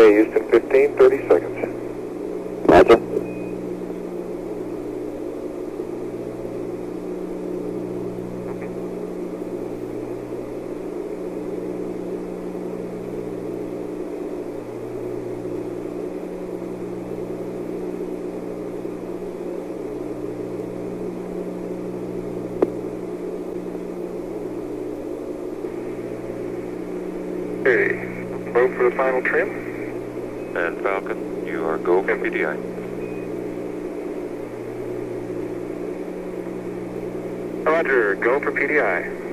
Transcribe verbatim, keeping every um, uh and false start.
Okay, Houston, fifteen, thirty seconds. Roger. Okay, go for the final trim. And Falcon, you are go for P D I. Roger, go for P D I.